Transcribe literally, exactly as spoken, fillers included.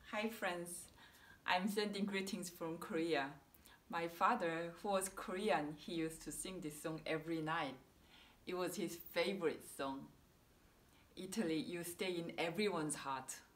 Hi friends, I'm sending greetings from Korea. My father, who was Korean, he used to sing this song every night. It was his favorite song. Italy, you stay in everyone's heart.